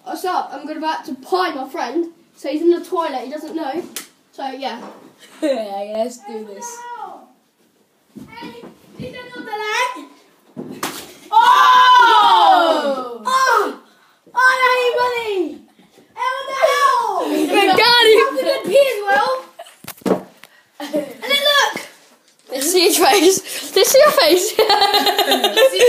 So I'm about to pie my friend. So he's in the toilet. He doesn't know. So yeah. Yeah, let's do this. Hey, you don't know the leg? Oh! Oh! Oh, no, you buddy! Hey, what the hell? Got him! Have a good pee as well. And then look! Let's see your face. Let's see your face. Let's see